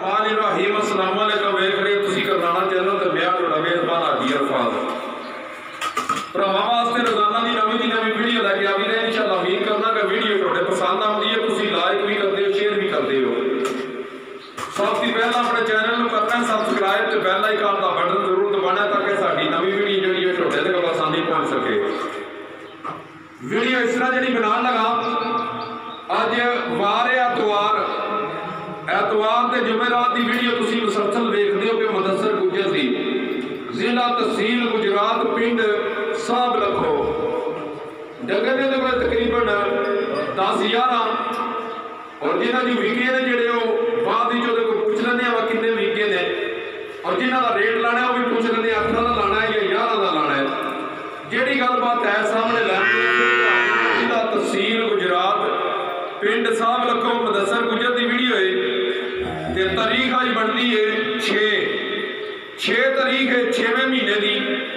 रहमान रहीम अस्सलाम वालेकुम वेख रहे तुसी करनाना चैनल ते मैं ਤੁਹਾਡਾ मेहरबान हाजी अरफाज भरावां वास्ते रोजाना की नवी वीडियो लैके आ भी रहे इंशाअल्लाह उम्मीद करना कि वीडियो ਤੁਹਾਡੇ पसंद आती है तुसी लाइक भी करते हो शेयर भी करते हो सब तो पहला अपने चैनल को करना सबसक्राइब तो बेल आइकन का बटन जरूर दबाना ताकि साडी नवी वीडियो जी ਤੁਹਾਡੇ तक आसानी पहुंच सके वीडियो इस तरह जी बना लगा अज वार एतवार के जुमेरात की वीडियो तुसी मुसलसल देखते हो कि मुदस्सर गुजर दी जिला तहसील गुजरात पिंड साहब लखो जगह के तकरीबन 10-11 और जिन्हों की विके ने जोड़े बाद को पूछ लें वा किन्ने विके ने और जिन्हों का रेट लाना है वह भी पूछ लें 8 का लाना है या 11 का लाना है जी गलबात है सामने जिला तहसील गुजरात पिंड साहब लखो मुदस्सर गुजर की वीडियो है तो तारीख अज बनती है 6 तारीख है 6वें महीने की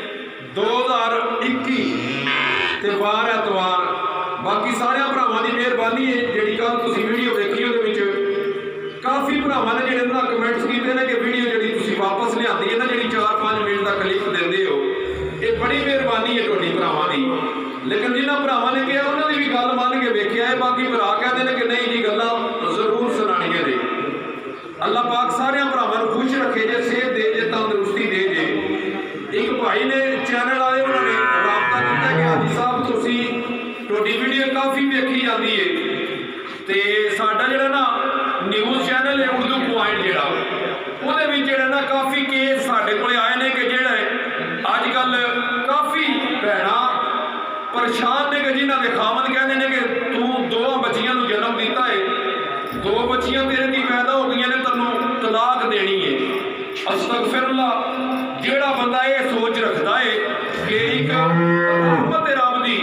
2021 ते वार एतवार बाकी सारे भरावां की मेहरबानी है जी कल तुसी वीडियो देखी वो काफ़ी भरावां ने जो कमेंट्स किए हैं कि वीडियो जी वापस लिया है ना जी 4-5 मिनट का क्लिप देंगे हो ये बड़ी मेहरबानी है थोड़ी भरावां की लेकिन जिन्होंने भरावां ने कहा उन्होंने भी गल मान के वेख्या है बाकी भरा कहते हैं कि नहीं जी गल्लां जरूर सुनानियां ने अल्लाह पाक सारे भरावां को खुश रखे जे सेहत दे जे तंदुरुस्ती दे जे एक भाई ने चैनल वाले उन्होंने राबता किया कि हाजी साहब तुसी थोड़ी वीडियो काफ़ी देखी जाती है तो साडा जिहड़ा ना न्यूज़ चैनल है उर्दू पॉइंट जिहड़ा उहदे विच जिहड़ा ना काफ़ी केस साडे कोले आए ने कि जिहड़ा अजकल काफ़ी भैणां परेशान ने कि जिन्हों के खामद कहते हैं कि तू 2 बच्चियां जन्म दिता है 2 बच्चियां तेरे की पैदा हो गई ने तेनों तलाक देनी है अस्तगफिरुल्लाह जेड़ा बंदा ये सोच रखता है कि एक रहमत रब दी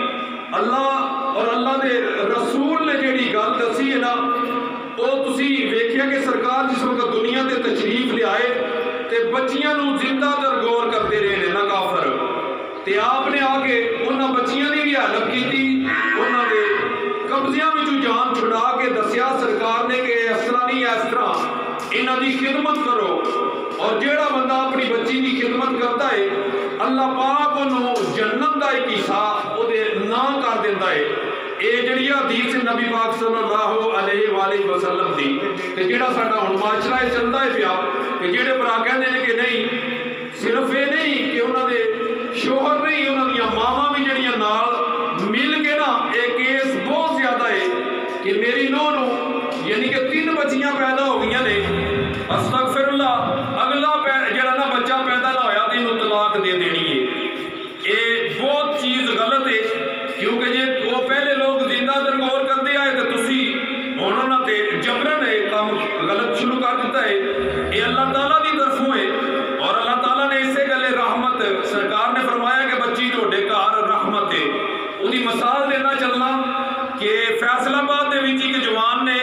अल्लाह और अल्लाह के रसूल ने जी गल दसी है ना वो तुसी वेखिया कि सरकार जिस वक्त दुनिया से तशरीफ लियाए तो बच्चियां जिंदा दरगोर करते रहे ना काफर तो आपने आके उन्होंने बच्चियां की भी हेल्प की उन्होंने कब्जियां में जान छुड़ा के दसिया सरकार ने कि इस तरह नहीं इस तरह इन्हों की खिदमत करो और जोड़ा बंदा अपनी बच्ची की खिदमत करता है अल्लाह पाक उन्होंने जन्नत का एक हिस्सा वो ना कर देता है ये जी हदीस नबी पाक सल्लल्लाहु अलैहि वसल्लम की तो जोड़ा साडा हुण माशरा चलता है पिया कि जेडे भरा कहते हैं कि नहीं सिर्फ ये नहीं कि उन्होंने शोहर नहीं उन्होंने मावां भी जड़ियां नाल मिल के ना एक केस बहुत ज्यादा है कि मेरी नूह यानी कि 3 बच्चियां पैदा हो गई ने अस्तगफिरुल्लाह अगला जरा ना बच्चा पैदा ना होया तो इन्होंने तलाक दे देनी है ये बहुत चीज़ गलत है क्योंकि जे वो पहले लोग जिंदा दरगोर करते आए तो तुसी हुण उन्हां ते जबरन ये काम गलत शुरू कर दिता है ये अल्लाह ताला की तरफों है और अल्लाह ताला ने इसे गले रहमत सरकार ने फरमाया कि बच्ची तुहाडे घर रहमत है उसकी मिसाल देना चलना कि फैसलाबाद के विच एक जवान ने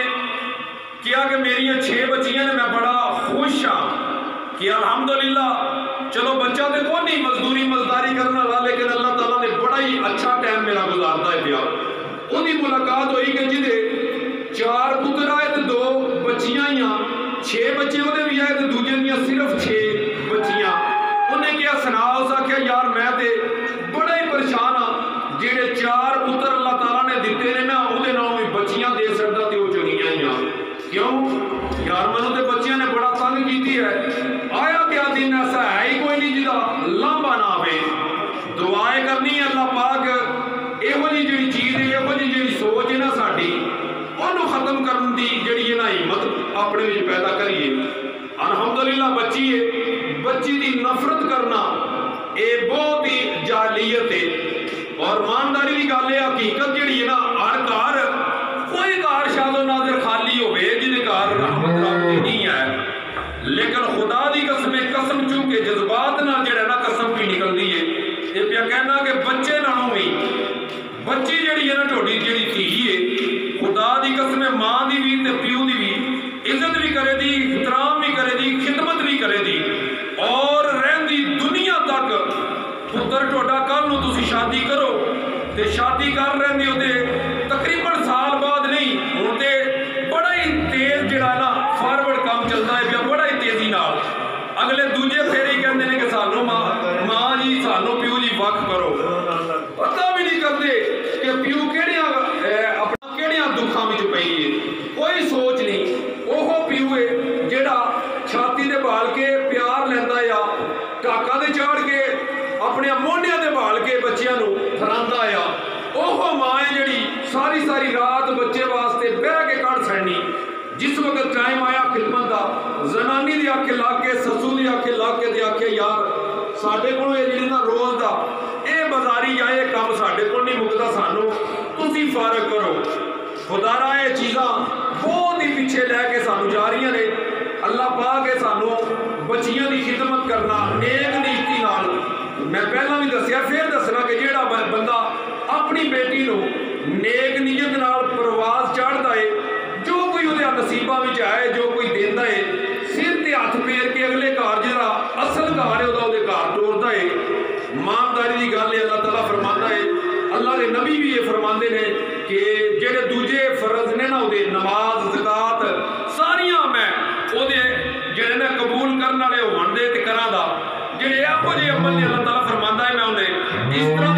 कहा कि मेरिया 6 बच्चियां ने मैं बड़ा खुश हाँ कि अल्हम्दुलिल्लाह चलो बच्चा तो कोई नहीं मजदूरी मजदारी करने वाला लेकिन अल्लाह ताला ने बड़ा ही अच्छा टाइम मेरा गुजारता है पिया उसकी मुलाकात हुई कि जिदे 4 पुत्र आए तो 2 बच्चियां ही 6 बच्चे वो भी आए तो दूजे दियां सिर्फ 6 बच्चियां उन्हें क्या सुना उस आख्या यार मैं तो बड़ा ही परेशान हाँ जेडे 4 पुत्र अल्लाह ताला ने दिते ने ना उहदे नाल भी बच्चियां दे सकदा ते वो चंगियां ही क्यों यार मैनू तो बच्चियां ने बड़ा तंग की है आया क्या दिन ऐसा है ही कोई नहीं जिदा लांभा ना आवे दुआएं करनी है अल्लाह पाक इहो जी जी चीज़ है इहो जी जी सोच है ना साडी उन्होंने खत्म करने की जी ना हिम्मत अपने विच पैदा करिए अल्हम्दुलिल्लाह बच्ची है बच्ची की नफरत करना ये बहुत ही जालियत है और ईमानदारी की गल है हकीकत जी है ना हर घर कोई घर शादो नाजर खाली हो जिसे घर रहमत रब की नहीं है लेकिन खुदा की कसम चूके जज्बात नाल जिहड़ा ना कसम भी निकलती है ये पिया कहना कि बच्चे नालों भी बच्ची जी है ना थोड़ी जी धी है खुदा की कसम माँ की भी ते प्यो की भी इज्जत भी करे दी एहतराम भी करे दी खिदमत भी करे दी और रहंदी दुनिया तक पुत्र टोडा कल नूं तुसीं शादी करो तो शादी कर रही होते तकरीबन साल बाद नहीं होते बड़ा ही तेज जरा ना फॉरवर्ड काम चल चलता है पिया बड़ा ही तेजी नाल। अगले दूजे फेरे कहते हैं कि सानू मां जी सानू प्यू जी वख करो, पता भी नहीं करते कि प्यू केड़ियां अपना केड़ियां दुखां विच पई है, कोई सोच नहीं। ओहो प्यू है जेड़ा छाती दे भाल के प्यार लैंदा या टाका दे चढ़ के अपने मोढियां दे भाल के बच्चियां नू फरांदा आ। ओहो मां है जेड़ी सारी सारी रात बच्चे वास्ते बह के कढ़ छड़नी। जिस वक्त टाइम आया खिदमत का, जनानी दी आखे ला के ससू दी आखे ला के आखे यार साडे कोल जी ना रोज का ये बाजारी या ये काम साडे कोल नहीं मुकदा, सानू तुसी फारग करो। खुदारा ये चीज़ां बहुत ही पीछे लैके सानू जा रही ने। अल्लाह पाक है सानू बच्चियां की खिदमत करना नेक नीति नाल। मैं पहला भी दसिया फिर दसना कि जेड़ा बंदा अपनी बेटी नू नेक नीयत नाल प्रवास चढ़दा है, जो कोई उहदे नसीबां विच आए, जो कोई देंदा है, सिर ते हथ फेर के अगले घर जिहड़ा असल घर है उहदा उहदे घर टोरदा है। ईमानदारी की गल है। अल्लाह ताला फरमांदा है, अल्लाह के नबी भी ये फरमाते हैं कि जेड़े दूजे फर्ज ने ना उहदे नमाज ज़कात सारियां मैं उहदे जेड़े ने कबूल करने वाले होण दे ते करां दा, जेड़े इहो जिहे अमल ने अल्लाह ताला फरमांदा है मैं उन्हें इस तरह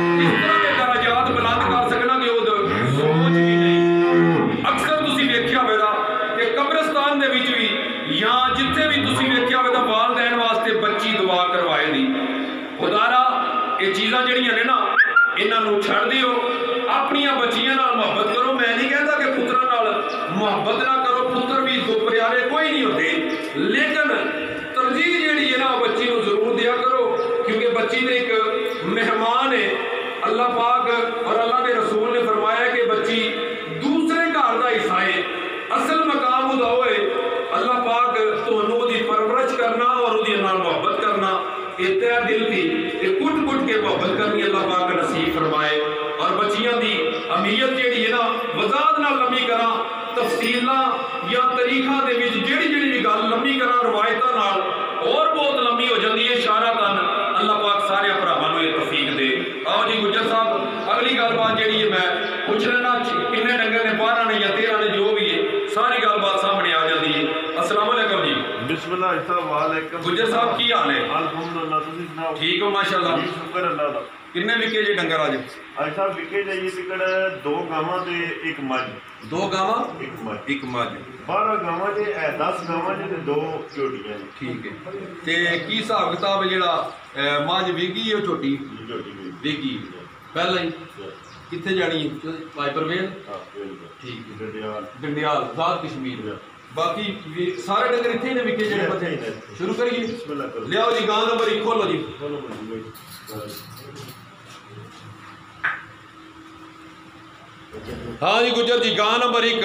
के दराजात बुलंद कर सकना कि उहद सोच भी नहीं। अक्सर तुसीं वेख्या होवेगा कि कब्रिस्तान दे विच भी या जिथे भी तुसीं वेख्या होवेगा वालदैन वास्ते बच्ची दुआ करवाए दी। खुदारा ये चीज़ां जड़ियां ने ना इन्हां नूं छड्ड दिओ, अपनियां बच्चियां नाल मुहब्बत करो। मैं नहीं कहता कि पुत्तरां नाल मुहब्बत ना करो, पुत्तर भी दो प्यारे कोई नहीं होते, लेकिन तरजीह जिहड़ी है ना बच्ची नूं जरूर दिया करो, क्योंकि बच्ची तो एक मेहमान है। अल्लाह पाक और अल्लाह के रसूल ने फरमाया कि बच्ची दूसरे घर का हिस्सा है, असल मकाम उहदा होए अल्लाह पाक तुहानूं उहदी परवरिश करना और उहदी नाल मुहब्बत करना, इत्ते दिल की कुट कुट के मुहब्बत करनी अल्लाह पाक नसीब फरमाए। और बच्चियां दी अहमियत जिहड़ी है ना वजात नाल लम्मी करा, तफसीलां या तरीखा दे विच जिहड़ी जिहड़ी भी गल लम्मी करा रवायतां नाल और बहुत लम्मी हो जाती है। इशारातन अल्लाह पाक सारे भरावां नूं तौफीक दे। आओ जी गुज्जर साहब, अगली गलबात जिहड़ी है मैं पुछ लेना किन्ने डंगर ने 12 ने या 13 ने जो भी है सारी गलबात सामने आ जाती है। अस्सलाम वालेकुम जी। बिस्मिल्लाह वालेकुम। गुज्जर साहब की हाल है? अल्हम्दुलिल्लाह, तुसीं सुनाओ? ठीक हो माशाअल्लाह, शुक्र अल्लाह दा। किन्ने विके जे डंगर आज? आज साहब विके जाइए तिकड़ 2 गावां ते 1 मझ। 2 गावां 1 मझ। 1 मझ। 12 गावां जे 10 गावां जे ते 2 झोटियां। ठीक है। ते की हिसाब किताब जेड़ा मझ विकी है झोटी विकी पहला ही कित्थे जानी है? वाइपर वेल। हां ठीक है। डंडियाल डंडियाल आजाद कश्मीर। बाकी सारे डंगर इत्थे ने विके जेड़े बच्चे। शुरू करिए, बिस्मिल्लाह करो। लियाओ जी गां नंबर 1 खोलो जी। हाँ जी गुज्जर जी, गां नंबर 1।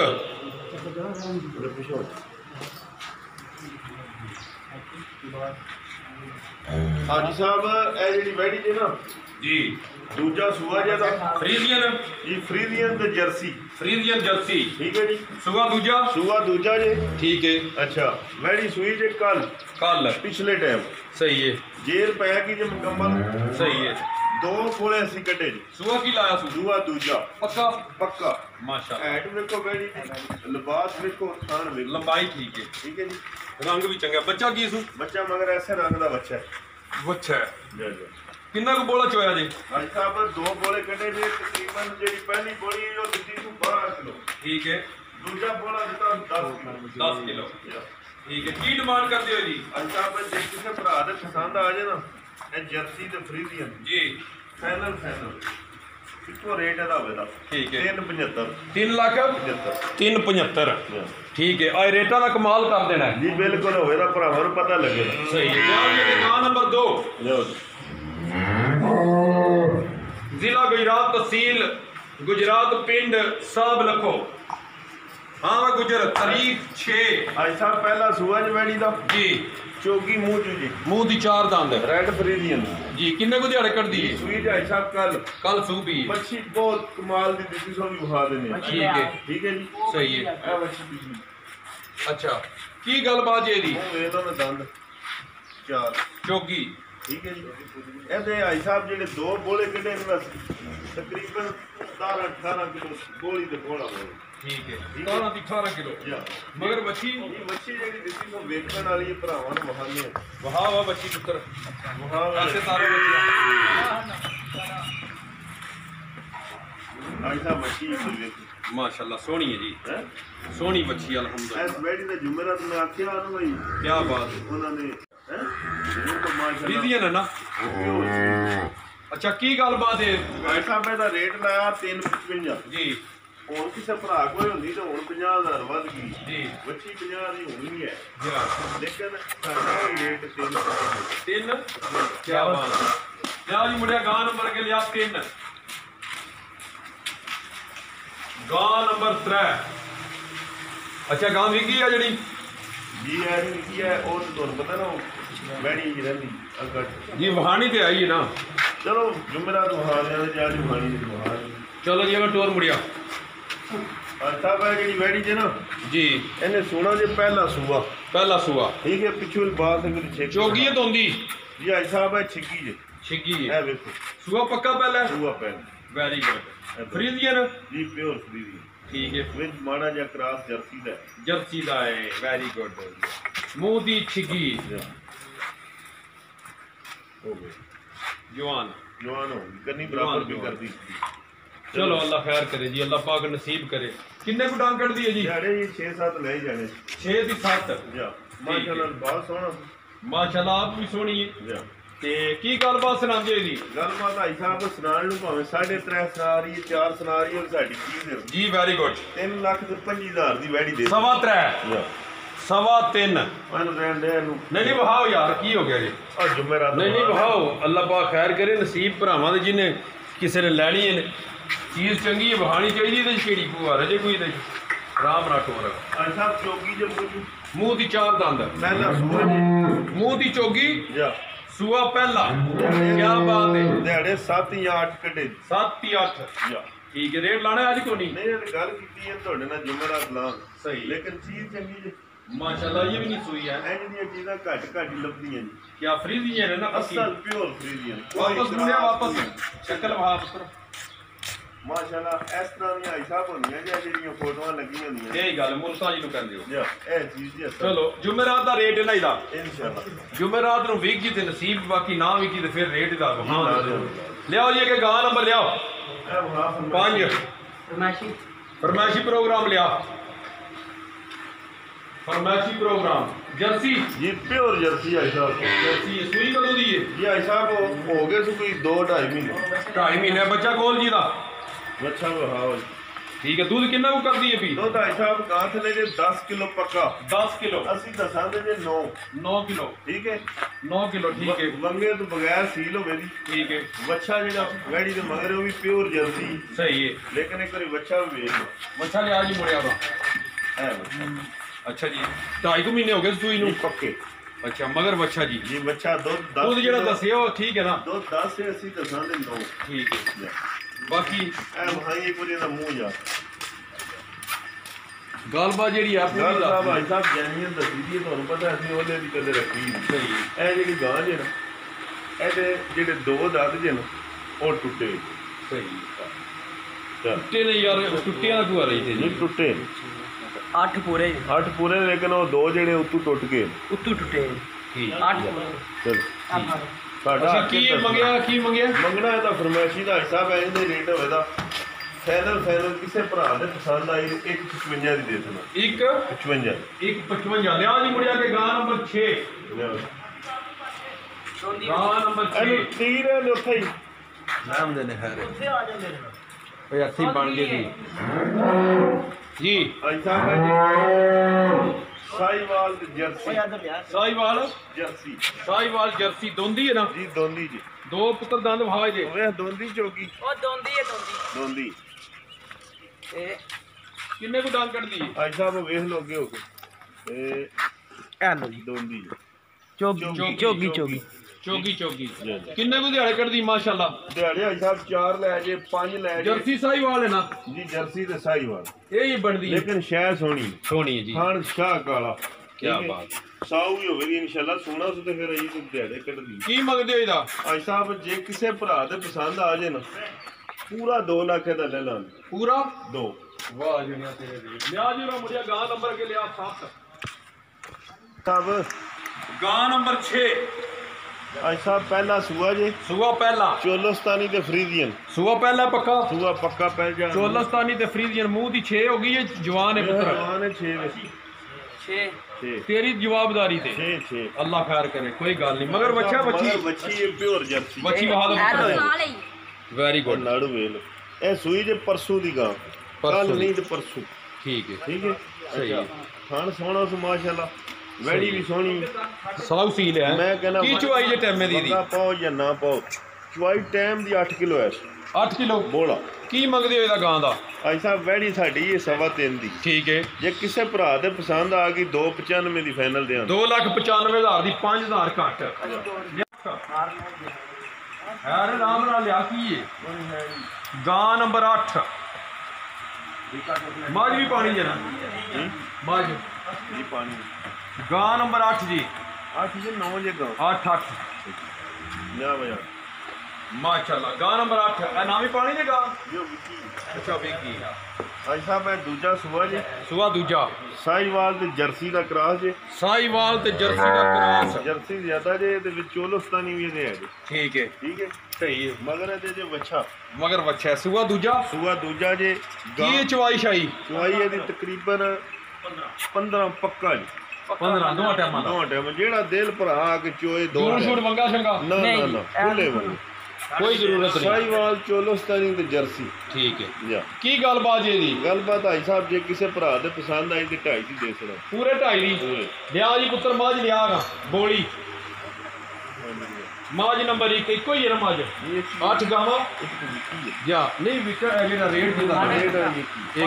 हाजी साहब ए जेडी बैठी जे ना जी, दूजा सूआ जेदा फ्रीजियन जी, फ्रीजियन ते जर्सी। फ्रीजियन जर्सी, ठीक है जी। सुबह दूजा सूआ दूजा जे। ठीक है। अच्छा, बैठी सुई जे कल पिछले टाइम सही है। जेर पै की जे मुकम्मल सही है। 2 कोले असी कटे जी। सुबह की लाया सूआ दूजा पक्का पक्का। माशाल्लाह, हैट देखो बैठी लिबास देखो, थान देखो, लंबाई ठीक है। ठीक है जी। रंग भी चंगा। बच्चा की सू? बच्चा मगर ऐसे रंग का बच्चा है। अच्छा है। जी जी। किन्ना को बोला चोया जी? भाई साहब 2 बोले कटे जे, तकरीबन जेडी पहली बोली है वो दित्ती तू 12 किलो। ठीक है। दूजा बोला दिता 10 किलो। 10 किलो ठीक है। की डिमांड करते हो जी? भाई साहब जे किसी भरा दे पसंद आ जाए ना ए जर्सी ते फ्रीजियन जी, फाइनल कितो रेट है होवेगा? ठीक है। 375 3 लाख 375। ठीक है। आज रेटा का कमाल कर देना है जी, बिल्कुल होवेगा, भरावां नूं पता लगेगा। सही है। गां नंबर 2 लियो जिला गुजरात, तहसील गुजरात, पिंड साहब लखो। हाँ मैं गुजर, तारीख 6। आज साहब पहला सूआ ज बैठी दा जी, चौकी मुंह चू जी, मुंह दी 4 दांद रेड फ्रीजियन जी। किन्ने को दिहाड़े कर दी? सुई भाई साहब कल सूबी मच्छी बहुत कमाल दी दिखी, सो भी बुखा देने। ठीक है। ठीक है जी, सही है। ए मच्छी पिछली। अच्छा, की गलबात जी दी? वो वे तो ना दंद 4 चौकी ठीक है जी। ਇਹਦੇ ਭਾਈ ਸਾਹਿਬ ਜਿਹੜੇ ਦੋ ਬੋਲੇ ਕੱਢੇ ਨੇ ਬਸ ਤਕਰੀਬਨ 17-18 ਕਿਲੋ ਬੋਲੀ ਤੇ ਬੋਲਾ ਬੋਲ। ਠੀਕ ਹੈ 17-18 ਕਿਲੋ ਮਗਰ ਬੱਚੀ ਇਹ ਬੱਚੀ ਜਿਹੜੀ ਦਿੱਤੀ ਉਹ ਵੇਖਣ ਵਾਲੀ ਭਰਾਵਾਂ ਨੂੰ ਵਹਾਨੇ ਵਹਾ ਵਾ ਬੱਚੀ ਪੁੱਤਰ ਵਹਾ ਐਸੇ ਸਾਰੇ ਬੱਚੇ ਭਾਈ ਸਾਹਿਬ ਬੱਚੀ ਵੇਖ ਮਾਸ਼ਾਅੱਲਾ ਸੋਹਣੀ ਹੈ ਜੀ ਸੋਹਣੀ ਬੱਚੀ ਅਲਹਮਦੁਲਿਲਾ। ਇਸ ਬੈਠੀ ਦੇ ਜੁਮੇਰਾਤ ਮੈਂ ਆਖਿਆ ਉਹਨੂੰ ਭਾਈ ਕੀ ਬਾਤ ਹੈ ਉਹਨਾਂ ਨੇ ਉਹ ਤਾਂ ਮਾਸ਼ਾਅੱਲਾ ਦੀਦੀਆਂ ਨੇ ਨਾ ਅੱਛਾ ਕੀ ਗੱਲਬਾਤ ਹੈ ਭਾਈ ਸਾਹਿਬ ਇਹਦਾ ਰੇਟ ਲਾਇਆ 355 ਜੀ ਹੁਣ ਕਿਸੇ ਭਰਾ ਕੋਈ ਹੁੰਦੀ ਤਾਂ ਹੁਣ 50,000 ਵੱਧ ਗਈ ਜੀ ਬੱਚੀ 50 ਦੀ ਹੋਣੀ ਹੈ ਜੀ ਲੇਕਿਨ ਸਾਡਾ ਰੇਟ 3 ਤਿੰਨ ਕੀ ਬਾਤ ਹੈ ਲਿਆ ਜੀ ਮੁੰਡਿਆ ਗਾਂ ਨੰਬਰ ਕੇ ਲਿਆ 3 ਗਾਂ ਨੰਬਰ 3 ਅੱਛਾ ਗਾਂ ਵਿਕੀ ਆ ਜਿਹੜੀ ਜੀ ਹੈ ਕੀ ਹੈ ਉਹ ਤੁਹਾਨੂੰ ਪਤਾ ਨਾ ਬੈਣੀ ਜੀ ਰਹਿੰਦੀ ਅਗਰ ਜੀ ਵਹਾਣੀ ਤੇ ਆਈ ਹੈ ਨਾ ਚਲੋ ਜੁਮੇਰਾਤ ਵਹਾ ਲਿਆ ਤੇ ਅੱਜ ਵਹਾਣੀ ਦੀ ਵਹਾ ਚਲੋ ਜੀ ਮੈਂ ਟੋਰ ਮੁੜਿਆ ਅੱਛਾ ਭਾਈ ਜਿਹੜੀ ਬੈਣੀ ਜੇ ਨਾ ਜੀ ਇਹਨੇ ਸੋਨਾ ਜੇ ਪਹਿਲਾ ਸੂਆ ਪਹਿਲਾ ਸੂਆ ਠੀਕ ਹੈ ਪਿੱਛੋਂ ਬਾਤ ਅਗਰ ਛੇਕ ਚੋਗੀ ਤੋਂਦੀ ਜੀ ਭਾਈ ਸਾਹਿਬ ਹੈ ਛਿੱਕੀ ਜੇ ਛਿੱਗੀ ਇਹ ਵੇਖੋ ਸੂਆ ਪੱਕਾ ਪਹਿਲਾ ਸੂਆ ਪਹਿਲਾ ਵੈਰੀ ਗੁੱਡ ਫਰੀਜ਼ੀਅਨ ਜੀ ਪਿਓਰ ਫਰੀਜ਼ੀਅਨ ਠੀਕ ਹੈ ਵਿੱਚ ਮਾੜਾ ਜਿਹਾ ਕ੍ਰਾਸ ਜਰਸੀ ਦਾ ਜਰਸੀ ਦਾ ਹੈ ਵੈਰੀ ਗੁੱਡ ਮੂੰਹ ਦੀ ਛਿੱਗੀ ਹੋ ਗਈ ਜਵਾਨ ਜਵਾਨ ਹੋ ਗਈ ਕੰਨੀ ਬਰਾਬਰ ਵੀ ਕਰਦੀ ਚਲੋ ਅੱਲਾ ਖੈਰ ਕਰੇ ਜੀ ਅੱਲਾ ਪਾਕ ਨਸੀਬ ਕਰੇ ਕਿੰਨੇ ਕੁ ਡਾਂਗ ਕੱਢਦੀ ਹੈ ਜੀ ਜਿਹੜੇ ਜੀ 6-7 ਲੈ ਜਾਣੇ 6 ਦੀ 7 ਜਾ ਮਾਸ਼ਾਅੱਲਾ ਬਹੁਤ ਸੋਹਣਾ ਮਾਸ਼ਾਅੱਲਾ ਆਪ ਵੀ ਸੋਹਣੀ ਹੈ ਜਾ ਤੇ ਕੀ ਗੱਲਬਾਤ ਸੁਣਾਉਂਦੇ ਜੀ ਗੱਲਬਾਤ ਭਾਈ ਸਾਹਿਬ ਸੁਣਾਉਣ ਨੂੰ ਭਾਵੇਂ 3.5 ਸੁਨਾਰੀ 4 ਸੁਨਾਰੀ ਉਹ ਸਾਡੀ ਚੀਜ਼ ਹੈ ਜੀ ਵੈਰੀ ਗੁੱਡ 3,25,000 ਦੀ ਵੈੜੀ ਦੇ 3.25 ਜਾ 3.25 ਮੈਨੂੰ ਰਹਿਣ ਦੇ ਇਹਨੂੰ ਨਹੀਂ ਵਹਾਓ ਯਾਰ ਕੀ ਹੋ ਗਿਆ ਜੀ ਆ ਜੁਮੇਰਾਤ ਨਹੀਂ ਵਹਾਓ ਅੱਲਾ ਪਾਕ ਖੈਰ ਕਰੇ ਨਸੀਬ ਭਰਾਵਾਂ ਦੇ ਜਿਹਨੇ ਕਿਸੇ ਨੇ ਲੈਣੀ ਹੈ ਚੀਜ਼ ਚੰਗੀ ਹੈ ਵਹਾਣੀ ਚਾਹੀਦੀ ਇਹਦੇ 'ਚ ਕਿਹੜੀ ਭੂਆ ਰਜੇ ਕੋਈ ਇਹਦੇ 'ਚ ਆਰਾਮ ਨਾਲ ਟੋਰ ਭਾਈ ਸਾਹਿਬ ਚੌਕੀ ਜੇ ਮੂੰਹ ਦੀ 4 ਦੰਦ ਪਹਿਲਾ ਸੂਆ ਜੀ ਮੂੰਹ ਦੀ ਚੋਗੀ ਜਾ ਸੂਆ ਪਹਿਲਾ ਕੀ ਬਾਤ ਹੈ ਦਿਹਾੜੇ 7 ਜਾਂ 8 ਕੱਢੇ 7 8 ਜਾ ਠੀਕ ਹੈ ਰੇਟ ਲਾਣਾ ਅੱਜ ਕੋਈ ਨਹੀਂ ਨਹੀਂ ਇਹ ਗੱਲ ਕੀਤੀ ਹੈ ਤੁਹਾਡੇ ਨਾਲ ਜੁਮੇਰਾਤ ਲਾਂ ਸਹੀ ਲੇਕਿਨ ਚੀਜ਼ ਚੰਗੀ ਜੇ ਮਾਸ਼ਾਅੱਲਾ ਇਹ ਵੀ ਨਹੀਂ ਸੂਈ ਹੈ ਇਹ ਜਿਹੜੀਆਂ ਚੀਜ਼ਾਂ ਘੱਟ ਘੱਟ ਹੀ ਲੱਭਦੀਆਂ ਜੀ ਕੀ ਫਰੀਜ਼ੀਅਨ ਹੈ ਨਾ ਪੱਕੀ ਅਸਲ ਪਿਓਰ ਫਰੀਜ਼ੀਅਨ ਵਾਪਸ ਮੁੜਿਆ ਵਾਪਸ ਸ਼ਕਲ ਵਹਾ ਪੁੱਤਰ ਮਾਸ਼ਾਅੱਲਾ ਇਸ ਤਰ੍ਹਾਂ ਦੀਆਂ ਹਿਸਾਬ ਹੁੰਦੀਆਂ ਜਿਹੜੀਆਂ ਫੋਟੋਆਂ ਲੱਗੀਆਂ ਹੁੰਦੀਆਂ ਇਹ ਗੱਲ ਮੁਲਤਾਂ ਜੀ ਨੂੰ ਕਹਿੰਦੇ ਹੋ ਜਾ ਇਹ ਚੀਜ਼ ਜੀ ਅਸਲ ਚਲੋ ਜੁਮੇਰਾਤ ਦਾ ਰੇਟ ਇਹਨਾਂ ਦਾ ਇਨਸ਼ਾਅੱਲਾ ਜੁਮੇਰਾਤ ਨੂੰ ਵਿਕੀ ਤੇ ਨਸੀਬ ਬਾਕੀ ਨਾ ਵਿਕੀ ਤੇ ਫਿਰ ਰੇਟ ਦਾ ਵਹਾ ਲਿਆਓ ਜੀ ਕਿ ਗਾਂ ਨੰਬਰ ਲਿਆਓ ਇਹ ਵਹਾ 5 ਫਰਮਾਇਸ਼ੀ ਪ੍ਰੋਗਰਾਮ ਲਿਆ ਫਰਮਾਇਸ਼ੀ ਪ੍ਰੋਗਰਾਮ ਜਰਸੀ ਜੀ ਪਿਓਰ ਜਰਸੀ ਆਈ ਸਾਹਿਬ ਜਰਸੀ ਸੂਈ ਕਦੋਂ ਦੀ ਹੈ ਜੀ ਆਈ ਸਾਹਿਬ ਹੋ ਗਏ ਸੀ ਕੋਈ 2-2.5 ਮਹੀਨੇ 2.5 ਮਹੀਨੇ ਬੱਚਾ ਕੋਲ ਜੀ ਦਾ ਬੱਚਾ ਵਹਾਓ ਠੀਕ ਹੈ ਦੁੱਧ ਕਿੰਨਾ ਕੁ ਕਰਦੀ ਹੈ ਵੀ ਦੁੱਧ ਆਈ ਸਾਹਿਬ ਗਾਂ ਥਲੇ ਜੇ 10 ਕਿਲੋ ਪੱਕਾ 10 ਕਿਲੋ ਅਸੀਂ ਦੱਸਾਂਗੇ ਜੇ 9 ਕਿਲੋ ਠੀਕ ਹੈ 9 ਕਿਲੋ ਠੀਕ ਹੈ ਵੰਗੇ ਤੋਂ ਬਗੈਰ ਸੀਲ ਹੋਵੇ ਦੀ ਠੀਕ ਹੈ ਬੱਚਾ ਜਿਹੜਾ ਵੈੜੀ ਦੇ ਮਗਰ ਉਹ ਵੀ ਪਿਓਰ ਜਰਸੀ ਸਹੀ ਹੈ ਲੇਕਿਨ ਇੱਕ ਵਾਰੀ ਬੱਚਾ ਵੀ ਵੇਖ ਲਓ ਬੱਚਾ ਲਿਆ ਜੀ ਮੁੜਿਆ ਦਾ ਹੈ ਬੱਚਾ ਅੱਛਾ ਜੀ 2.5 ਮਹੀਨੇ ਹੋ ਗਏ ਸੂਈ ਨੂੰ ਪੱਕੇ ਅੱਛਾ ਮਗਰ ਬੱਚਾ ਜੀ ਜੀ ਬੱਚਾ ਦੁੱਧ ਜਿਹੜਾ ਦੱਸਿਆ ਉਹ ਠੀਕ ਹੈ ਨਾ ਦੁੱਧ 10 ਸੇ ਅਸੀਂ ਦੱਸਾਂਗੇ 9 ਠੀਕ ਹੈ ਬਾਕੀ ਇਹ ਮਹਾਈ ਇੱਕ ਵਾਰੀ ਦਾ ਮੂੰਹ ਜਾ ਗੱਲਬਾਤ ਜਿਹੜੀ ਆ ਗੱਲ ਸਾਹਿਬ ਭਾਈ ਸਾਹਿਬ ਜੈਨੀਅਨ ਦੱਸੀ ਦੀ ਤੁਹਾਨੂੰ ਪਤਾ ਅਸੀਂ ਉਹਦੇ ਦੀ ਕਦੇ ਰੱਖੀ ਨਹੀਂ ਸਹੀ ਇਹ ਜਿਹੜੀ ਗਾਂ ਜੇ ਨਾ ਇਹਦੇ ਜਿਹੜੇ ਦੋ ਦੰਦ ਜੇ ਨਾ ਉਹ ਟੁੱਟੇ ਸਹੀ ਚੱਲ ਟੁੱਟੇ ਨੇ ਯਾਰ ਟੁੱਟਿਆਂ ਦਾ ਕਿਉਂ ਰਹੀ ਤੇ ਨਹੀਂ ਜੀ ਟੁੱਟੇ 8 ਪੂਰੇ 8 ਪੂਰੇ ਲੇਕਿਨ ਉਹ ਦੋ ਜਿਹੜੇ ਉੱਤੋਂ ਟੁੱਟ ਗਏ ਉੱਤੋਂ ਟੁੱਟੇ ਠੀਕ 8 ਪੂਰੇ ਚਲ ਸਾਡਾ ਅੱਛਾ ਕੀ ਮੰਗਿਆ ਮੰਗਣਾ ਇਹਦਾ ਫਰਮਾਇਸ਼ੀ ਦਾ ਹਿਸਾਬ ਹੈ ਇਹਦੇ ਰੇਟ ਹੋਵੇਗਾ ਫਾਈਨਲ ਕਿਸੇ ਭਰਾ ਦੇ ਪਸੰਦ ਆਈ 155 ਦੀ ਦੇ ਦੇਣਾ ਇੱਕ 55 155 ਲਿਆ ਜੀ ਮੁੜਿਆ ਕੇ ਗਾਂ ਨੰਬਰ 6 ਗਾਂ ਨੰਬਰ 6 ਇਹਨੂੰ ਤੀਰ ਨੇ ਉੱਥੇ ਹੀ ਨਾਮ ਦੇ ਨੇ ਹੈ ਉੱਥੇ ਆ ਜਾਂਦੇ ਨੇ ਓਏ ਅੱਥੀ ਬਣ ਗਈ ਜੀ ਐਸਾ ਹੈ ਸਾਈਵਾਲ ਤੇ ਜਰਸੀ ਓਏ ਆਦਰ ਯਾਰ ਸਾਈਵਾਲ ਜਰਸੀ ਦੋਂਦੀ ਹੈ ਨਾ ਜੀ ਦੋਂਦੀ ਜੀ ਦੋ ਪੁੱਤਰ ਦੰਦ ਵਹਾਏ ਦੇ ਓਏ ਦੋਂਦੀ ਚੌਕੀ ਉਹ ਦੋਂਦੀ ਹੈ ਦੋਂਦੀ ਤੇ ਕਿੰਨੇ ਕੁ ਡੰਗ ਕੱਢਦੀ ਹੈ ਅੱਜ ਸਾਹਿਬ ਵੇਖ ਲੋਗੇ ਹੋ ਕੇ ਐ ਲੋ ਜੀ ਦੋਂਦੀ ਚੋਗੀ ਚੋਗੀ ਕਿੰਨੇ ਕੁ ਦਿਹਾੜੇ ਕੱਢਦੀ ਮਾਸ਼ਾਅੱਲਾ ਦਿਹਾੜੇ ਅੱਜ ਸਾਹਿਬ 4 ਲੈ ਜੇ 5 ਲੈ ਜੇ ਜਰਸੀ ਸਾਈਵਾਲ ਹੈ ਨਾ ਜੀ ਜਰਸੀ ਤੇ ਸਾਈਵਾਲ ਇਹ ਹੀ ਬਣਦੀ ਹੈ ਲੇਕਿਨ ਸ਼ੈ ਸੋਹਣੀ ਸੋਹਣੀ ਹੈ ਜੀ ਖਾਣ ਸ਼ਾਹ ਕਾਲਾ ਕੀ ਬਾਤ ਸਾਊ ਹੀ ਹੋਵੇਗੀ ਇਨਸ਼ਾਅੱਲਾ ਸੋਹਣਾ ਸੁ ਤੇ ਫਿਰ ਅਸੀਂ ਤੇ ਦਿਹਾੜੇ ਕੱਢਦੀ ਕੀ ਮੰਗਦੇ ਹੋ ਇਹਦਾ ਭਾਈ ਸਾਹਿਬ ਜੇ ਕਿਸੇ ਭਰਾ ਦੇ ਪਸੰਦ ਆ ਜੇ ਨਾ ਪੂਰਾ 2 ਲੱਖ ਦਾ ਲੈ ਲਾਂ ਪੂਰਾ 2 ਵਾਹ ਜੁਨੀਆ ਤੇਰੇ ਦੀ ਲਿਆ ਜੀ ਨਾ ਮੁੰਡਿਆ ਗਾਂ ਨੰਬਰ ਕੇ ਲਿਆ 7 ਸਾਹਿਬ ਗਾਂ ਨੰਬਰ 6 ਭਾਈ ਸਾਹਿਬ ਪਹਿਲਾ ਸੂਆ ਜੇ ਸੂਆ ਪਹਿਲਾ ਚੋਲਸਤਾਨੀ ਤੇ ਫਰੀਦੀਅਨ ਸੂਆ ਪਹਿਲਾ ਪੱਕਾ ਸੂਆ ਪੱਕਾ ਪੈ ਜਾ ਚੋਲਸਤਾਨੀ ਤੇ ਫਰੀਦੀਅਨ ਮੂੰਹ ਦੀ 6 ਹੋ ਗਈ ਹੈ ਜਵਾਨ ਹੈ ਪੁੱਤਰ ਜਵਾਨ 6 ਵਿੱਚ 6 ਤੇਰੀ ਜਵਾਬਦਾਰੀ ਤੇ 6 ਅੱਲਾ ਖੈਰ ਕਰੇ ਕੋਈ ਗੱਲ ਨਹੀਂ ਮਗਰ ਬੱਚਾ ਬੱਚੀ ਬੱਚੀ ਪਿਓਰ ਜਰਸੀ ਬੱਚੀ ਵਹਾ ਦੋ ਵੈਰੀ ਗੁੱਡ ਨਾੜੂ ਵੇਲ ਇਹ ਸੂਈ ਜੇ ਪਰਸੂ ਦੀ ਗਾਂ ਕੱਲ ਨਹੀਂ ਤੇ ਪਰਸੂ ਠੀਕ ਹੈ ਸਹੀ ਹੈ ਖਾਣ ਸੋਹਣਾ ਸੁ ਮਾਸ਼ਾਅੱਲਾ ਵੈੜੀ ਵੀ ਸੋਹਣੀ ਸਾਊ ਸੀ ਲਿਆ ਮੈਂ ਕਹਿੰਦਾ ਕੀ ਚੁਆਈ ਜੇ ਟੈਮੇ ਦੀ ਪਾਓ ਜਾਂ ਨਾ ਪਾਓ ਚੁਆਈ ਟਾਈਮ ਦੀ 8 ਕਿਲੋ ਹੈ 8 ਕਿਲੋ ਬੋਲਾ ਕੀ ਮੰਗਦੇ ਹੋ ਇਹਦਾ ਗਾਂ ਦਾ ਭਾਈ ਸਾਹਿਬ ਵੈੜੀ ਸਾਡੀ ਇਹ 3.5 ਦੀ ਠੀਕ ਹੈ ਜੇ ਕਿਸੇ ਭਰਾ ਦੇ ਪਸੰਦ ਆ ਗਈ 295 ਦੀ ਫਾਈਨਲ ਦੇ 2,95,000 ਦੀ 5,000 ਘੱਟ ਯਾਰ ਰਾਮ ਨਾਲ ਲਿਆ ਕੀ ਹੈ ਗਾਂ ਨੰਬਰ 8 ਮਾਝ ਵੀ ਪਾਣੀ ਜਨਾ ਮਾਝ ਜੀ ਪਾਣੀ ਗਾਂ ਨੰਬਰ 8 ਜੀ 8 ਜੇ 9 ਜੇ ਗਾਂ 8 ਲਿਆ ਬਜਾ ਮਾਸ਼ਾਅੱਲਾ ਗਾਂ ਨੰਬਰ 8 ਇਹ ਨਾਮ ਹੀ ਪਾਣੀ ਨੇ ਗਾਂ ਜੋ ਵਿਕੀ ਅੱਛਾ ਵੇਖੀ ਭਾਈ ਸਾਹਿਬ ਇਹ ਦੂਜਾ ਸੂਆ ਜੇ ਸੁਆ ਦੂਜਾ ਸਾਈਵਾਲ ਤੇ ਜਰਸੀ ਦਾ ਕਰਾਸ ਜੇ ਸਾਈਵਾਲ ਤੇ ਜਰਸੀ ਦਾ ਕਰਾਸ ਜਰਸੀ ਜ਼ਿਆਦਾ ਜੇ ਤੇ ਵਿੱਚ ਚੋਲਸਤਾਨੀ ਵੀ ਇਹਦੇ ਹੈ ਜੀ ਠੀਕ ਹੈ ਸਹੀ ਹੈ ਮਗਰ ਇਹਦੇ ਜੇ ਵੱਛਾ ਮਗਰ ਵੱਛਾ ਸੁਆ ਦੂਜਾ ਜੇ ਕੀ ਚਵਾਈ ਸ਼ਾਈ ਚਵਾਈ ਇਹਦੀ ਤਕਰੀਬਨ 15 ਪੱਕਾ ਜੀ 15 ਦੋ ਟਾਈਮਾਂ ਦਾ ਟਾਈਮ ਜਿਹੜਾ ਦਿਲ ਭਰਾ ਆ ਕੇ ਚੋਏ ਦੋ ਦੂਰ ਛੋੜ ਮੰਗਾ ਸ਼ੰਗਾ ਨਾ ਖੁੱਲੇ ਵੰਗ ਕੋਈ ਜ਼ਰੂਰਤ ਨਹੀਂ ਸਾਈਵਾਲ ਚੋਲਸਤਾਨੀ ਤੇ ਜਰਸੀ ਠੀਕ ਹੈ ਜਾ ਕੀ ਗੱਲਬਾਤ ਜੀ ਦੀ ਗੱਲਬਾਤ ਭਾਈ ਸਾਹਿਬ ਜੇ ਕਿਸੇ ਭਰਾ ਦੇ ਪਸੰਦ ਆਈ ਤੇ 2.5 ਦੀ ਦੇ ਸਕਦਾ ਪੂਰੇ 2.5 ਦੀ ਲਿਆ ਜੀ ਪੁੱਤਰ ਮਾਝ ਲਿਆਗਾ ਬੋਲੀ ਮਾਝ ਨੰਬਰ 1 ਇੱਕੋ ਹੀ ਹੈ ਨਾ ਮਾਝ 8 ਗਾਵਾਂ ਜਾ ਨਹੀਂ ਵਿਕਰ ਇਹ ਜਿਹੜਾ ਰੇਟ ਜਿਹਦਾ ਰੇਟ ਹੈ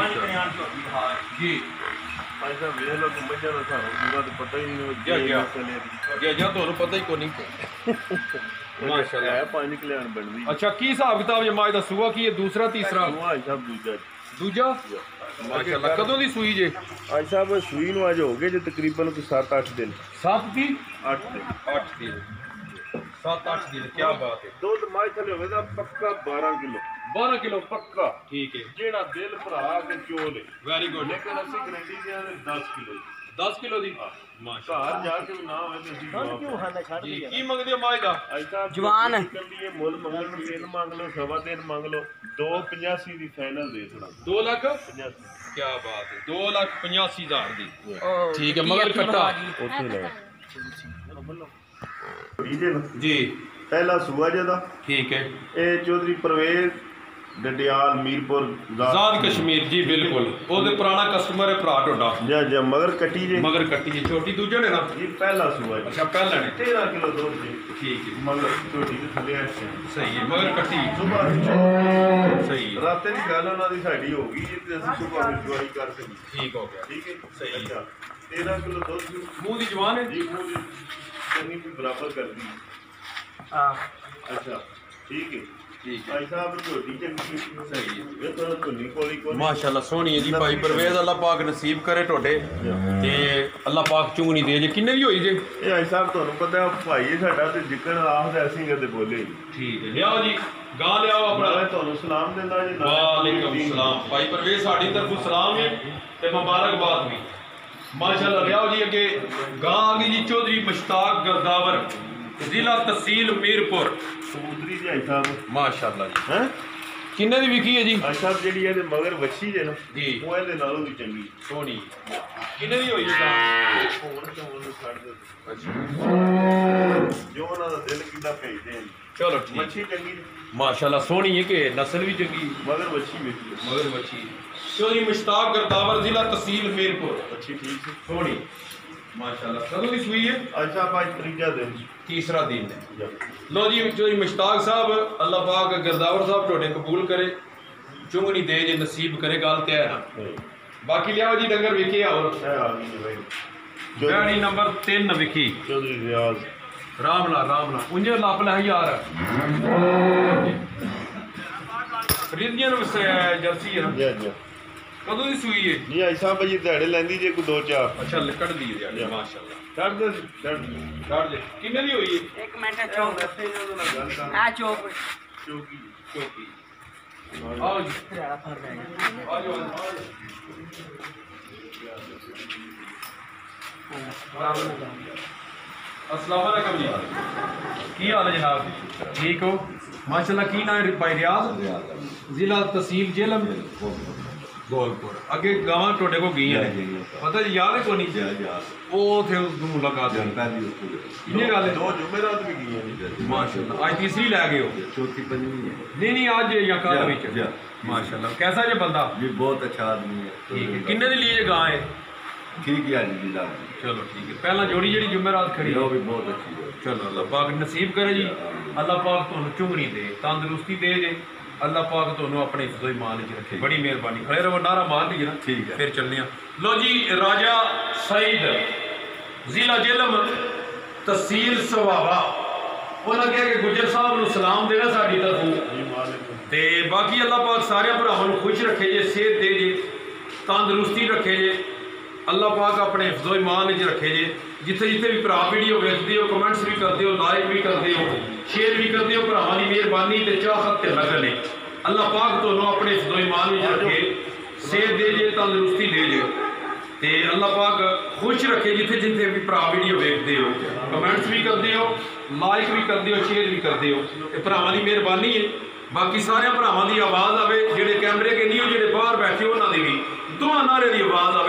ਜੀ ਭਾਈ ਸਾਹਿਬ ਵੇਖ ਲਓ ਮੱਝਾਂ ਦਾ ਸਾਨੂੰ ਪੂਰਾ ਤਾਂ ਪਤਾ ਹੀ ਨਹੀਂ ਗਿਆ ਤੁਹਾਨੂੰ ਪਤਾ ਹੀ ਕੋਈ ਨਹੀਂ ਮਾਸ਼ਾਅੱਲਾ ਹੈ 5 ਕਲਿਆਣ ਬਣਦੀ ਅੱਛਾ ਕੀ ਹਿਸਾਬ ਕਿਤਾਬ ਜੇ ਮਾਝ ਦਾ ਸੂਆ ਕੀ ਹੈ ਦੂਸਰਾ ਤੀਸਰਾ ਭਾਈ ਸਾਹਿਬ ਦੂਜਾ ਮਾਸ਼ਾਅੱਲਾ ਕਦੋਂ ਦੀ ਸੂਈ ਜੇ ਭਾਈ ਸਾਹਿਬ ਸੂਈ ਨੂੰ ਅੱਜ ਹੋ ਗਏ ਜੇ ਤਕਰੀਬਨ ਕੋਈ 7-8 ਦਿਨ 7 ਦੀ 8 ਦਿਨ 7-8 ਦਿਨ ਕੀ ਬਾਤ ਹੈ ਦੁੱਧ ਮਾਝ ਥਲੇ ਹੋਵੇਗਾ ਪੱਕਾ 12 ਕਿਲੋ ਪੱਕਾ ਠੀਕ ਹੈ ਜਿਹੜਾ ਦਿਲ ਭਰਾ ਕੇ ਚੋਲੇ ਵੈਰੀ ਗੁੱਡ ਲੇਕਿਨ ਅਸੀਂ ਗਰੰਟੀ ਦਿਆਂਗੇ 10 ਕਿਲੋ 10 ਕਿਲੋ ਦੀ ਮਾਸ਼ਾਅੱਲਾ ਘਰ ਜਾ ਕੇ ਨਾ ਹੋਵੇ ਤੇ ਅਸੀਂ ਜਵਾਬ ਜੀ ਕੀ ਮੰਗਦੇ ਹੋ ਮਾਝ ਦਾ ਜਵਾਨ ਕੰਡੀਏ ਮੁੱਲ ਮੰਗਣ ਨੂੰ 3 ਮੰਗ ਲਓ 3.5 ਮੰਗ ਲਓ 285 ਦੀ ਫਾਈਨਲ ਦੇ ਦੇਣਾ 2 ਲੱਖ 85 ਕੀ ਬਾਤ ਹੈ 2,85,000 ਦੀ ਠੀਕ ਹੈ ਮਗਰ ਕੱਟਾ ਉੱਥੇ ਲੈ ਜੀ ਪਹਿਲਾ ਸੂਆ ਜਿਹਦਾ ਠੀਕ ਹੈ ਇਹ ਚੌਧਰੀ ਪ੍ਰਵੇਜ਼ ਡਡਿਆਲ ਮੀਰਪੁਰ ਆਜ਼ਾਦ ਕਸ਼ਮੀਰ ਜੀ ਬਿਲਕੁਲ ਉਹਦੇ ਪੁਰਾਣਾ ਕਸਟਮਰ ਹੈ ਭਰਾ ਟੋਡਾ ਜਾਂ ਮਗਰ ਕੱਟੀ ਜੇ ਮਗਰ ਕੱਟੀ ਜੀ ਛੋਟੀ ਦੂਜੇ ਨੇ ਨਾ ਇਹ ਪਹਿਲਾ ਸੂਆ ਅੱਛਾ ਪਹਿਲਾਂ ਨੇ 13 ਕਿਲੋ ਦੁੱਧ ਜੀ ਠੀਕ ਹੈ ਮਗਰ ਛੋਟੀ ਦੇ ਥੱਲੇ ਆ ਸਹੀ ਹੈ ਮਗਰ ਕੱਟੀ ਸੁਬਾਹ ਸਹੀ ਹੈ ਰਾਤੇ ਦੀ ਗੱਲ ਉਹਨਾਂ ਦੀ ਸਾਡੀ ਹੋ ਗਈ ਤੇ ਅਸੀਂ ਸੁਬਾਹ ਨੂੰ ਜੁਆਈ ਕਰ ਸਕੀ ਠੀਕ ਹੋ ਗਿਆ ਠੀਕ ਹੈ ਸਹੀ ਹੈ 13 ਕਿਲੋ ਦੁੱਧ ਮੂੰਹ ਦੀ ਜਵਾਨ ਹੈ ਜੀ ਮੂੰਹ ਦੀ ਚੰਗੀ ਵੀ ਬਰਾਬਰ ਕਰਦੀ ਹਾਂ ਅੱਛਾ ਠੀਕ ਹੈ ਠੀਕ ਹੈ ਭਾਈ ਸਾਹਿਬ ਝੋਟੀ ਚੰਗੀ ਸਹੀ ਹੈ ਇਹ ਤਾਂ ਧੁੰਨੀ ਕੋਲੀ ਕੋਲੀ ਮਾਸ਼ਾਅੱਲਾ ਸੋਹਣੀ ਹੈ ਜੀ ਭਾਈ ਪਰਵੇਜ਼ ਅੱਲਾਹ ਪਾਕ ਨਸੀਬ ਕਰੇ ਤੁਹਾਡੇ ਤੇ ਅੱਲਾਹ ਪਾਕ ਚੁੰਗਣੀ ਦੇ ਜੇ ਕਿੰਨੇ ਦੀ ਹੋਈ ਜੇ ਇਹ ਭਾਈ ਸਾਹਿਬ ਤੁਹਾਨੂੰ ਪਤਾ ਭਾਈ ਸਾਡਾ ਤੇ ਜਿੱਕਣ ਆਖਦਾ ਅਸੀਂ ਕਦੇ ਬੋਲੇ ਠੀਕ ਹੈ ਲਿਆਓ ਜੀ ਗਾਂ ਲਿਆਓ ਆਪਣਾ ਮੈਂ ਤੁਹਾਨੂੰ ਸਲਾਮ ਦਿੰਦਾ ਜੀ ਵਾਲੇਕਮ ਸਲਾਮ ਭਾਈ ਪਰਵੇਜ਼ ਸਾਡੀ ਤਰਫੋਂ ਸਲਾਮ ਹੈ ਤੇ ਮੁਬਾਰਕਬਾਦ ਵੀ ਮਾਸ਼ਾਅੱਲਾ ਲਿਆਓ ਜੀ ਅੱਗੇ ਗਾਂ ਆ ਗਈ ਜੀ ਚੌਧਰੀ ਮੁਸ਼ਤਾਕ ਗਰਦਾਵਰ ਜ਼ਿਲ੍ਹਾ ਤਹਿਸੀਲ ਮੀਰਪੁਰ ਸਮੁੰਦਰੀ ਜੀ ਭਾਈ ਸਾਹਿਬ ਮਾਸ਼ਾਅੱਲਾ ਜੀ ਹੈ ਕਿੰਨੇ ਦੀ ਵਿਕੀ ਹੈ ਜੀ ਭਾਈ ਸਾਹਿਬ ਜਿਹੜੀ ਇਹਦੇ ਮਗਰ ਵੱਛੀ ਜੇ ਨਾ ਜੀ ਉਹ ਇਹਦੇ ਨਾਲੋਂ ਵੀ ਚੰਗੀ ਸੋਹਣੀ ਕਿੰਨੇ ਦੀ ਹੋਈ ਹੈ ਗਾਂ ਹੁਣ ਤਾਂ ਉਹਨੂੰ ਛੱਡ ਦੇ ਅੱਛਾ ਜੋ ਉਹਨਾਂ ਦਾ ਦਿਲ ਕਿੰਨਾ ਭੇਜਦੇ ਨੇ ਚਲੋ ਠੀਕ ਮੱਛੀ ਚੰਗੀ ਮਾਸ਼ਾਅੱਲਾ ਸੋਹਣੀ ਹੈ ਕਿ ਨਸਲ ਵੀ ਚੰਗੀ ਮਗਰ ਵੱਛੀ ਵੇਖੀ ਮਗਰ ਬੱਚੀ ਚੌਧਰੀ ਮੁਸ਼ਤਾਕ ਗਰਦਾਵਰ ਜ਼ਿਲ੍ਹਾ ਤਹਿਸੀਲ ਮੀਰਪੁਰ ਵੱਛੀ ਠੀਕ ਸੀ ਸੋਹਣੀ ਮਾਸ਼ਾਅੱਲਾ ਕਦੋਂ ਦੀ ਸੂਈ ਹੈ ਅੱਛਾ ਭਾਈ ਤੀਜਾ ਦਿਨ ਤੀਸਰਾ ਦਿਨ ਹੈ ਲੋ ਜੀ ਚੌਧਰੀ ਮੁਸ਼ਤਾਕ ਸਾਹਿਬ ਅੱਲਾਹ ਪਾਕ ਗਰਦਾਵਰ ਸਾਹਿਬ ਤੁਹਾਡੇ ਕਬੂਲ ਕਰੇ ਚੁੰਗਣੀ ਦੇ ਜੇ ਨਸੀਬ ਕਰੇ ਗੱਲ ਤੇ ਹੈ ਬਾਕੀ ਲਿਆਓ ਜੀ ਡੰਗਰ ਵਿਕੇ ਹੋਰ ਇਹ ਆ ਗਈ ਜੀ ਭਾਈ ਗਾੜੀ ਨੰਬਰ 3 ਵਿਕੀ ਚੌਧਰੀ ਰਿਆਜ਼ ਰਾਮ ਨਾਲ ਉਂਝ ਲੱਭ ਲੈ ਯਾਰ ਫਰੀਦੀਆਂ ਨੂੰ ਜਰਸੀ ਹੈ ਨਾ ਜੀ ਜੀ कदों की सूई है? जी आई साहब भाई दिहाड़े लैंदी जे को 2-4 अच्छा कट दी है माशाल्लाह। छड़ दे छड़ दे किन्ने दी होई है? एक मिनट चौक आ चौक चौकी चौकी आओ जी तेरा फर जाएगा। आ जाओ अस्सलाम वालेकुम जी, की हाल है जनाब? ठीक हो माशाल्लाह। की ना है भाई? रियाज जिला तहसील जेलम गोलपुर। अगे गावां टोडे को गई है पता जी, याद है को नहीं? वो थे उस मुलाकात ये गल है। 2 जुमेरात भी गई है माशाल्लाह। आज तीसरी लै गए हो? चौथी पंजवीं है। नहीं आज या कल विच माशाल्लाह। कैसा जे बंदा? ये बहुत अच्छा आदमी है। ठीक है। किन्ने दी लिए गां है? ठीक है जी ला चलो ठीक है। पहला जोड़ी जी जुमेरात खड़ी वो भी बहुत अच्छी है। चलो अल्लाह पाक नसीब करे जी। अल्लाह पाक तुहानू चुंगनी दे, तंदुरुस्ती दे जे। अल्लाह पाक तुहानू अपने हिफ्ज़ो ईमान च रखे। बड़ी मेहरबानी। खड़े रहो, नारा मार दीजिए ना। ठीक है। फिर चलने। लो जी, राजा सईद जिला जेलम तहसील सवावा उन्होंने कहा कि गुजर साहब नू सलाम देना साडी तरफों ते बाकी अल्लाह पाक सारे भरावां नू खुश रखे जे, सेहत दे जे, तंदुरुस्ती रखे जे। अल्लाह पाक अपने हिफ्ज़ो ईमान च रखे जे। जिथे जिथे भी भरा वीडियो वेखते हो, कमेंट्स भी करते हो, लाइक भी करते हो, शेयर भी करते हो, भरावां दी मेहरबानी ते चाहत ते लगन है। अल्लाह पाक तुहानू अपने हिफ्ज़ो ईमान च रखे, सेहत दे जे, तंदुरुस्ती दे जे ते अल्लाह पाक खुश रखे। जिथे जिथे भी भरा वीडियो वेखते हो, कमेंट्स भी करते हो, लाइक भी करते हो, शेयर भी करते हो, ये भरावां दी मेहरबानी है। बाकी सारे भरावां दी आवाज़ आवे, जेडे कैमरे के नहीं हो, जेडे बाहर बैठे हो, उन्हां दी भी दोवां नारे दी आवाज़ आवे।